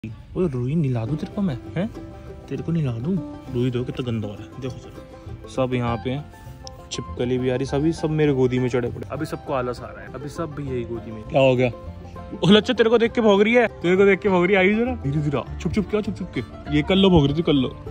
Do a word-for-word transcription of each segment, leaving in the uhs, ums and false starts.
ओए रूही निला दूं तेरे को मैं, हैं? तेरे को निला दूं? रूही देखो कितना गंदा हो रहा है, देखो जरा। सब यहाँ पे हैं, छिपकली भी आ रही, सभी सब मेरे गोदी में चढ़े पड़े। अभी सबको आलस आ रहा है, अभी सब भी यही गोदी में। क्या हो गया? ओ लच्छा तेरे को देख के भौग रही है, तेरे को देख के भौग रही है। आई जरा धीरे धीरे, छुप छुप के, छुप छुप के। ये कर लो भौग रही थी, कर लो।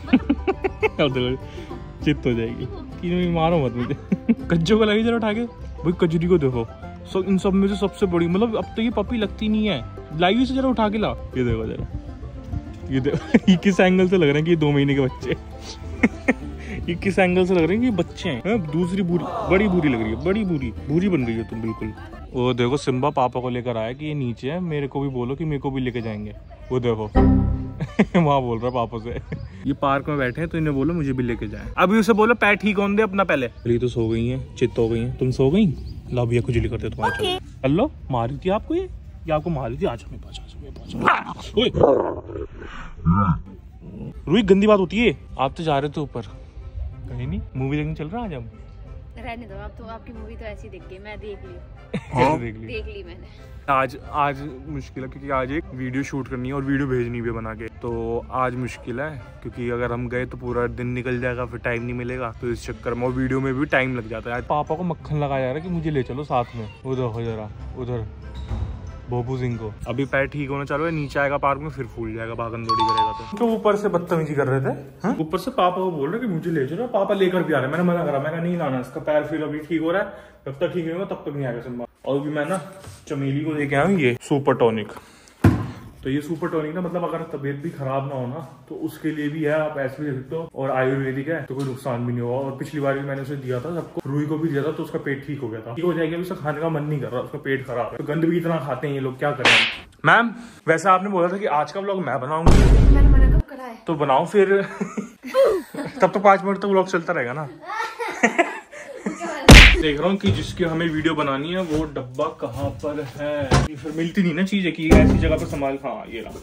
चित हो जाएगी कि मारो मत मुझे। कज्जो को लगी जरा उठा के। भाई कजरी को देखो, सो इन सब में से सबसे बड़ी, मतलब अब तो ये पपी लगती नहीं है। लाइव से जरा उठा के ला, ये देखो जरा, ये देखो। ये किस एंगल से लग रहे हैं कि ये दो महीने के बच्चे। ये किस एंगल से लग रहे हैं कि ये बच्चे हैं, है? दूसरी बुरी, बड़ी बुरी लग रही है, बड़ी बुरी बुरी बन रही हो तुम बिल्कुल। वो देखो सिम्बा पापा को लेकर आया कि ये नीचे है, मेरे को भी बोलो कि मेरे को भी लेके जाएंगे। वो देखो वहाँ बोल रहा पापा से। ये पार्क में बैठे हैं तो इन्हें बोलो मुझे भी लेके जाए। अभी उसे बोलो पैर ठीक होने दे अपना पहले। ये तो सो गई है, चित्त हो गई है। तुम सो गई? ला भैया खुजली करते तुम्हारे। हेलो, मारी थी आपको ये? ये आपको मारी थी? आजा मेरे पास, आजा मेरे पास। रूही गंदी बात होती है। आप तो जा रहे थे ऊपर, कहीं नहीं मूवी देखने चल रहा है आज हम। रहने दो, आप तो आपकी मूवी तो ऐसी दिख गई, मैं देख ली। देख ली देख ली मैंने। आज आज मुश्किल है क्योंकि आज एक वीडियो शूट करनी है और वीडियो भेजनी भी बना के, तो आज मुश्किल है क्योंकि अगर हम गए तो पूरा दिन निकल जाएगा, फिर टाइम नहीं मिलेगा। तो इस चक्कर में वीडियो में भी टाइम लग जाता है। आज पापा को मक्खन लगाया जा रहा है कि मुझे ले चलो साथ में। उधर हो जरा, उधर बोबू सिंह को। अभी पैर ठीक होना चालू है, नीचे आएगा पार्क में, फिर फूल जाएगा, भागन दौड़ी करेगा। तो ऊपर से बदतमीजी कर रहे थे, ऊपर से पापा को बोल रहे कि मुझे ले चलो। पापा लेकर भी आ रहे, मैंने मना करा, मैंने नहीं लाना इसका पैर, फिर अभी ठीक हो रहा है, जब तक ठीक नहीं होगा तब तक नहीं आएगा सिम्बा। और भी मैं ना चमेली को लेके आया हूँ ये सुपर टॉनिक। तो ये सुपर टॉनिक ना, मतलब अगर तबीयत भी खराब ना हो ना तो उसके लिए भी है, आप ऐसे भी दे सकते हो। और आयुर्वेदिक है तो कोई नुकसान भी नहीं होगा। और पिछली बार भी मैंने उसे दिया था सबको, रूही को भी दिया था, तो उसका पेट ठीक हो गया था। ठीक हो जाएगा, अभी उसका खाने का मन नहीं कर रहा, उसका पेट खराब है। तो गंद भी इतना खाते हैं ये लोग, क्या करें। मैम वैसे आपने बोला था कि आज का व्लॉग मैं बनाऊंगी, मैंने मना कब करा है? तो बनाओ फिर। तब तो पांच मिनट तक व्लॉग चलता रहेगा ना। देख रहा हूँ कि जिसकी हमें वीडियो बनानी है वो डब्बा कहाँ पर है। फिर मिलती नहीं ना चीजें कि ऐसी जगह पर संभाल। हाँ ये रहा,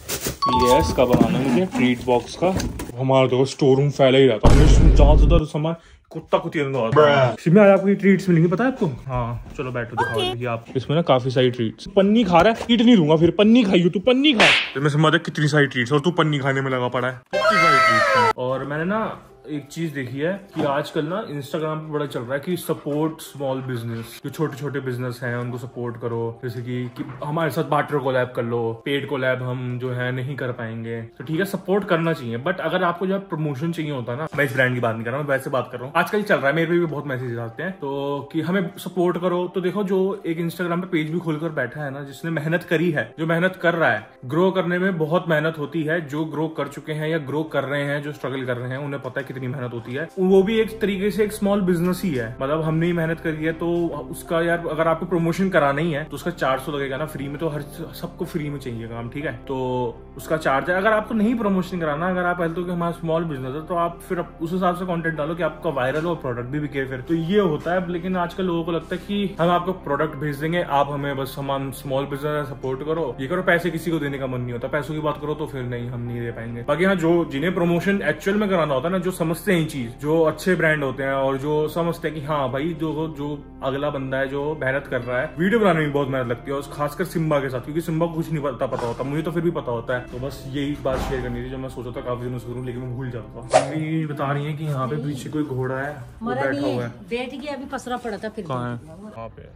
ये इसका बनाना है मुझे, ट्रीट बॉक्स का। हमारा देखो स्टोर रूम फैला ही रहता है, ज्यादातर सामान कुत्ता कुत्ती इसमें आज आपको ट्रीट्स मिलेंगी, पता है आपको? हाँ चलो बैठो, दिखाओ okay. आप इसमें ना काफी सारी ट्रीट्स। पन्नी खा रहा है, ट्रीट नहीं दूंगा फिर। पन्नी खाई हो तू, पन्नी खा। तो मैं समझ कितनी सारी ट्रीट्स और तू पन्नी खाने में लगा पड़ा है, कितनी सारी ट्रीट्स। और मैंने ना एक चीज देखी है कि आजकल ना इंस्टाग्राम पे बड़ा चल रहा है कि सपोर्ट स्मॉल बिजनेस, जो छोटे छोटे बिजनेस हैं उनको सपोर्ट करो। जैसे कि, कि हमारे साथ बार्टर कोलैब कर लो, पेड कोलैब हम जो है नहीं कर पाएंगे, तो ठीक है सपोर्ट करना चाहिए। बट अगर आपको जो है प्रमोशन चाहिए होता है ना, मैं इस ब्रांड की बात नहीं कर रहा हूँ, वैसे बात कर रहा हूँ। आजकल चल रहा है, मेरे पे भी बहुत मैसेज आते हैं तो कि हमें सपोर्ट करो। तो देखो जो एक इंस्टाग्राम पे पेज भी खोलकर बैठा है ना, जिसने मेहनत करी है, जो मेहनत कर रहा है, ग्रो करने में बहुत मेहनत होती है। जो ग्रो कर चुके हैं या ग्रो कर रहे हैं, जो स्ट्रगल कर रहे हैं, उन्हें पता है कितनी मेहनत होती है। वो भी एक तरीके से एक स्मॉल बिजनेस ही है। मतलब हमने ही मेहनत करी है तो उसका यार, अगर आपको प्रमोशन कराना ही है तो उसका चार सौ लगेगा ना फ्री में। तो हर सबको फ्री में चाहिए काम, ठीक है, तो उसका चार्ज है। अगर आपको नहीं प्रमोशन कराना, अगर आप हेल्थ हो कि हमारा स्मॉल बिजनेस है, तो आप फिर उस हिसाब से कंटेंट डालो कि आपका वायरल हो, प्रोडक्ट भी बिके फिर। तो ये होता है। लेकिन आजकल लोगों को लगता है कि हम आपको प्रोडक्ट भेज देंगे, आप हमें बस सामान स्मॉल बिजनेस सपोर्ट करो, ये करो। पैसे किसी को देने का मन नहीं होता, पैसों की बात करो तो फिर नहीं, हम नहीं दे पाएंगे। बाकी हाँ, जो जिन्हें प्रमोशन एक्चुअल में कराना होता है ना, जो समझते हैं चीज, जो अच्छे ब्रांड होते हैं और जो समझते हैं कि हाँ भाई जो जो अगला बंदा है जो मेहनत कर रहा है, वीडियो बनाने में बहुत मेहनत लगती है, और खासकर सिम्बा के साथ, क्योंकि सिम्बा को कुछ नहीं पता पता होता, मुझे तो फिर भी पता होता है। तो बस यही बात शेयर करनी थी जो मैं सोचा था काफी दिनों से करूं, लेकिन मैं भूल जाता था। अभी बता रही है कि यहाँ पे पीछे कोई घोड़ा है, वो बैठा हुआ है, बैठ गया, अभी पसरा पड़ा था। फिर कहाँ है? वहाँ पे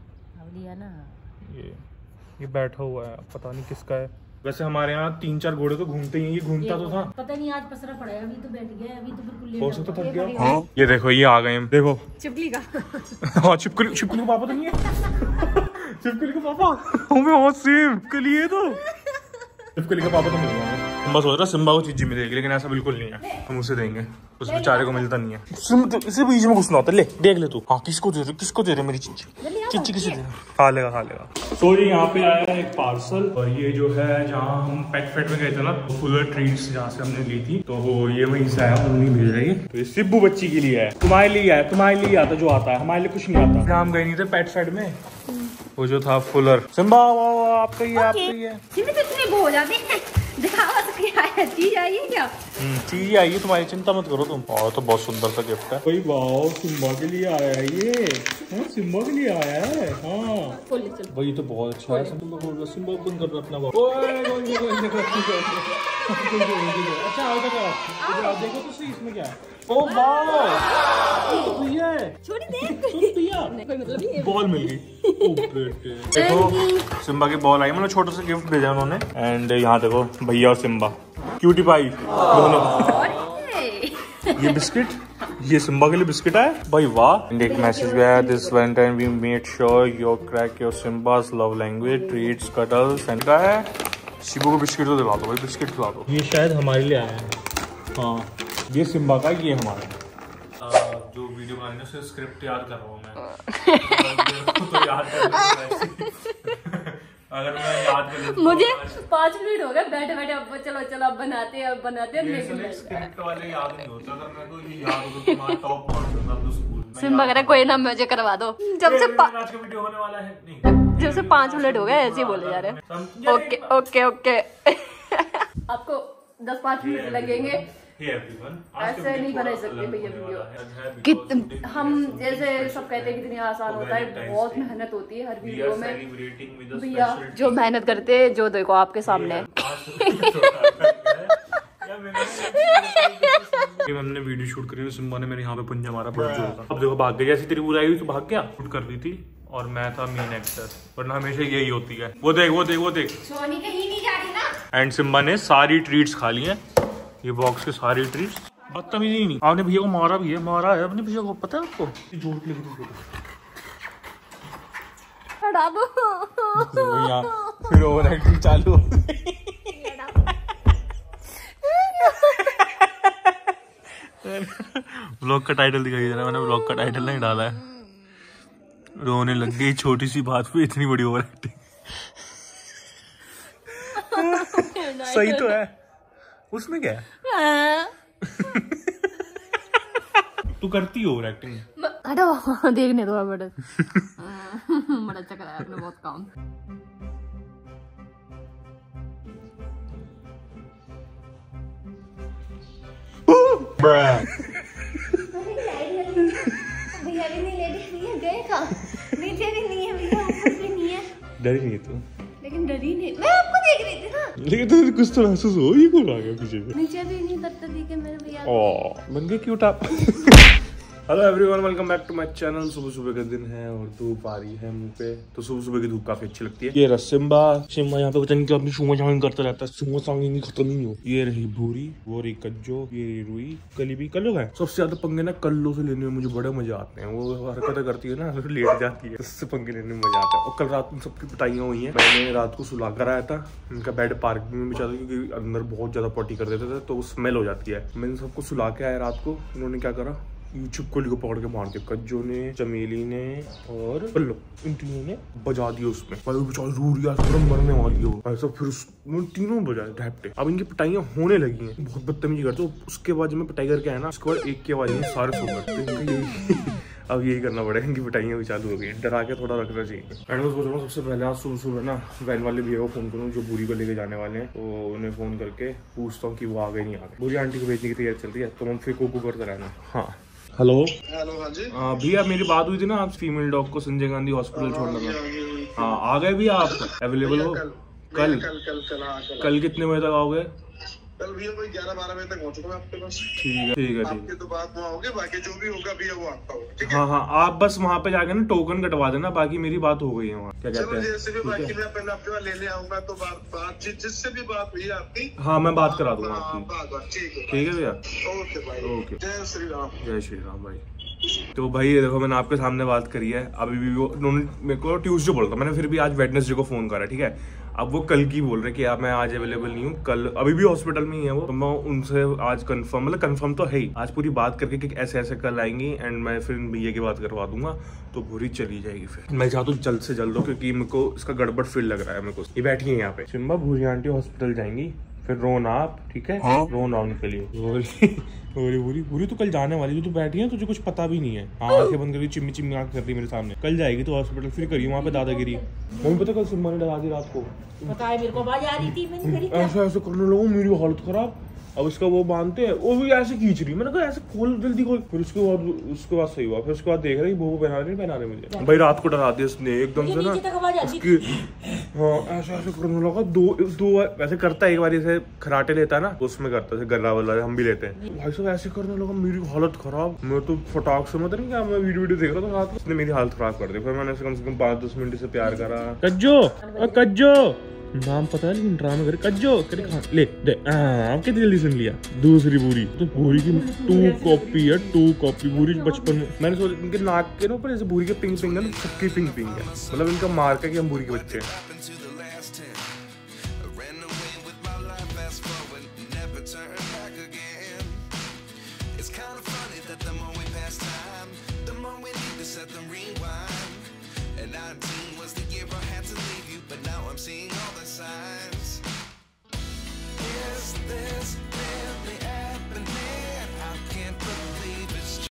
ना ये ये बैठा हुआ है, पता नहीं किसका है। वैसे हमारे यहाँ तीन चार घोड़े तो घूमते ही, ये घूमता तो था, पता नहीं आज पसरा पड़ा है, अभी तो बैठ गया, अभी तो बिल्कुल हो सकता थक गया। हाँ ये देखो ये आ गए, देखो चिपकली का। हाँ चिपकली, चिपकली का पापा तो नहीं है। चिपकली का पापा हमें बहुत सेम के लिए तो चिपकली का पापा तो मिल गया। हम बस सोच रहा सिम्बा को चीज मिलेगी, लेकिन ऐसा बिल्कुल नहीं है, हम उसे देंगे, उस बेचारे को मिलता नहीं है। इसे बीच में घुसना होता है। ले देख ले तू। हाँ किसको दे रहे, किसको दे रहे मेरी चीची, चीची किसे दे रहे? खा लेगा खा लेगा। तो ये यहाँ पे आया है एक पार्सल, और ये जो है जहाँ हम पेट फेट में गए थे ना, फुलर ट्रीट्स जहाँ से हमने ली थी, तो ये वहीं से आया, उन्हीं भेज रही है। तो ये सिब्बू बच्ची के लिए है, तुम्हारे लिए है, तुम्हारे लिए आता जो आता है, हमारे लिए कुछ नहीं आता। हम गए नहीं थे पेट फेट में, वो जो था फुलर। सिम्बा आपका ही है, आपका ही है। हो जाते हैं, दिखावा क्या है? चीज आई है क्या? चीज आई है तुम्हारी, चिंता मत करो तुम। और तो बहुत सुंदर सा गिफ्ट है भाई। वाओ, सिम्बा के लिए आया है ये। हाँ, सिम्बा के लिए आया है। हाँ भाई, ये तो बहुत अच्छा है। सिम्बा ओपन कर अपना। अच्छा आओ देखो, देखो तो सही इसमें क्या है। ओ वाओ, ये छोड़ी दे। बॉल मिल गई। देखो सिम्बा की बॉल आई, मतलब छोटा सा गिफ्ट भेजा उन्होंने। एंड यहाँ देखो भैया और सिम्बा क्यूटी पाई दोनों। ये बिस्किट, ये सिम्बा के लिए बिस्किट है भाई। वाह। एंड एक मैसेज भी आया, this Valentine we made sure your crack your Simba's love language treats cuddles and है। शिबू को बिस्किट तो दिला दो भाई, बिस्किट खिला दो। ये शायद हमारे लिए आया है। हाँ, ये सिम्बा का, ये हमारा। जो वीडियो बनाने से स्क्रिप्ट याद कर रहा हूँ मैं। तो याद कर अगर मैं याद कर मुझे पाँच मिनट हो गए बैठे बैठे। अब चलो चलो अब बनाते हैं, अब बनाते हैं। स्क्रिप्ट वाले याद नहीं होता। अगर मेरे को ये याद हो तो मैं टॉप मार्क्स दूंगा स्कूल में। सिम्बा कह रहा कोई ना मुझे करवा दो। जब से आज का वीडियो होने वाला है नहीं, जब से पाँच मिनट हो गए ऐसे ही बोले जा रहे हैं। Okay okay okay. आपको दस पाँच मिनट लगेंगे। ऐसे नहीं बना सकते भैया वीडियो। कित हम जैसे सब कहते हैं कितनी आसान होता है, बहुत मेहनत होती है हर वीडियो में भैया। जो मेहनत करते हैं, जो देखो आपके सामने। हमने वीडियो शूट करी, सिम्बा ने मेरे यहाँ पे पंजा मारा बहुत जोर का। अब देखो भाग गई, जैसी तेरी बुराई हुई तो भाग गया। शूट कर रही थी और मैं था मेन एक्टर, वरना हमेशा यही होती है। वो देख वो देख वो देख सोनी कहीं नहीं जा रही ना। एंड सिम्बा ने सारी ट्रीट्स खा ली हैं, ये बॉक्स के सारी ट्रीट्स। बदतमीजी नहीं, आपने भैया को मारा भी है, मारा है अपने भैया को, पता है आपको? जोर के लिए हटा दो भैया, फिर ओवर एक्टिंग चालू। ब्लॉग का टाइटल दिखाई दे रहा है, मैंने ब्लॉग का टाइटल नहीं डाला है। रोने लग गई छोटी सी बात पे इतनी बड़ी ओवर एक्टिंग। सही तो है, उसमें क्या है? तू करती हो ओवर एक्टिंग। हटो, देखने दो बड़ा बड़ा अच्छा कराया आपने, बहुत काम। भैया भी नहीं लेटे, गए था नीचे भी नहीं है भैया, ऊपर भी नहीं है। डरी नहीं तू? लेकिन डरी नहीं, मैं आपको देख रही थी ना। लेकिन तुझे कुछ तो महसूस हो, ये कौन आ गया पीछे से? नीचे भी नहीं करता थी कि मेरे भैया। ओह, बन गए क्यूट आप। Hello everyone, welcome back to my channel. सुबह सुबह का दिन है और धूप आ रही है मुंह पे, तो सुबह सुबह की धूप काफी अच्छी लगती है। ये रहा सिम्बा, सिम्बा यहाँ पे पता नहीं अपनी सुमा सांग करता रहता है, सुमा सांग खत्म नहीं हो। ये रही भूरी, वो रही कज्जो, ये रही रुई, कली भी कल्लो है। सबसे ज्यादा पंगे ना कल्लो से लेने में मुझे बड़े मजा आते हैं। वो हरकतें करती है ना, फिर लेट जाती है, उससे पंगे लेने में मजा आता है। और कल रात में सबकी पिटाइयां हुई है। मैंने रात को सुला कर आया था, उनका बेड पार्क में बिछा था क्योंकि अंदर बहुत ज्यादा पॉटी कर देते थे तो स्मेल हो जाती है। मैंने सबको सुला के आया रात को। इन्होंने क्या करा, छिपकली को पकड़ के मार दिया। कज्जो ने, चमेली ने और पल्लो, इन तीनों ने बजा दिया उसमें। मरने वाली हो ऐसा, फिर उस तीनों बजाए ढैपटे। अब इनकी पिटाइयां होने लगी हैं, बहुत बदतमीजी करते। तो उसके बाद जब मैं पिटाई करके आया ना, उसके बाद एक की आवाज में सारे सो गए। अब यही करना पड़ेगा, इनकी पिटाइयां भी चालू हो गई। डरा के थोड़ा रखना चाहिए। एंड मैं सोच रहा हूँ सबसे पहले आज सुबह सुबह ना वैन वाले भैया को फोन करूँ जो बुरी को लेके जाने वाले हैं। तो उन्हें फोन करके पूछता हूँ कि वो आ गए नहीं आ गए। बुरी आंटी को भेजने की तैयारी चल रही है, तो हम फिर कोको करते रहना। हाँ हेलो हेलो, हाँ जी। हाँ भैया, मेरी बात हुई थी ना, आप फीमेल डॉग को संजय गांधी हॉस्पिटल छोड़ना था। हाँ आ गए भैया, आप अवेलेबल हो? कल कल कल कल कल हाँ, कल, कल कितने बजे तक आओगे? कल भैया वही ग्यारह बारह बजे तक पहुंचूंगा आपके पास। ठीक है ठीक है ठीक आपके तो बात वहाँ होगी, बाकी जो भी होगा भैया वो आपका होगा, ठीक है? हाँ हाँ, आप बस वहाँ पे जाके ना टोकन कटवा देना, बाकी मेरी बात हो गई है वहाँ। क्या कहते हैं? जैसे भी बाकी मैं पहले आपके पास लेने आऊंगा तो बात बात जिससे भी बात हुई आपकी, हाँ मैं बात करा दूंगा आपकी। ठीक है ठीक है भैया, ओके भाई, ओके। जय श्री राम। जय श्री राम भाई। तो भाई ये देखो, मैंने आपके सामने बात करी है। अभी भी वो उन्होंने मेरे को ट्यूसडे बोला था, मैंने फिर भी आज वेडनेसडे को फोन करा, ठीक है? अब वो कल की बोल रहे कि आप मैं आज अवेलेबल नहीं हूँ, कल अभी भी हॉस्पिटल में ही है वो। तो मैं उनसे आज कंफर्म, मतलब कंफर्म तो है ही, आज पूरी बात करके कि ऐसे ऐसे कल आएंगी एंड मैं फिर भैया की बात करवा दूंगा, तो पूरी चली जाएगी। फिर मैं चाहता हूँ जल्द से जल्द हो, क्योंकि मेरे को इसका गड़बड़ फील लग रहा है मेरे को। ये बैठी है यहाँ पे सिम्बा, भूरी आंटी हॉस्पिटल जाएंगी, फिर रोना आप, ठीक है? रोना उनके लिए। बोरी बोरी बोरी तो कल जाने वाली, तू बैठी है, तुझे कुछ पता भी नहीं है। आंखें बंद करी, चिम्मी चिम्मी आंख कर रही मेरे सामने। कल जाएगी तो हॉस्पिटल, फिर करिए वहाँ पे दादागिरी। मम्मी पता कल सिम्मा ने डरा दी रात को, पता है मेरे को, आवाज आ रही थी, मैंने करी ऐसे ऐसे करने लगा, मेरी हालत खराब। अब उसका वो बांधते हैं, वो भी ऐसे खींच रही, मैंने कहा ऐसे खोल जल्दी खोल। फिर उसके बाद उसके बाद सही हुआ, फिर उसके बाद देख रही वो पहना रही पहना रही मुझे। भाई रात को डरा दिया उसने एकदम से ना, उसकी हाँ ऐसे ऐसे करने लगा। दो दो ऐसे करता है, एक बार ऐसे खराटे लेता है ना, उसमें करता है गर्रा वाला, हम भी लेते हैं। भाई साहब ऐसे करने लगा, मेरी हालत खराब। मैं तो फटाक से मतलब नहीं क्या, मैं वीडियो वीडियो देख रहा था रात में, उसने मेरी हालत खराब कर दी। फिर मैंने कम से कम पाँच दस मिनट से प्यार करा। कज्जो कज्जो नाम पता है, लेकिन ड्रामे करे कज्जो करे खा ले दे। आप कितनी जल्दी सुन लिया। दूसरी पूरी तो पूरी की टू कॉपी है, टू कॉपी पूरी बचपन में मैंने सोचा इनके नाक के ना ऊपर जैसे पूरी के पिंक पिंक है ना, सबकी पिंक पिंक है, मतलब इनका मार्क है कि हम पूरी के बच्चे हैं। Seeing all the signs. Is this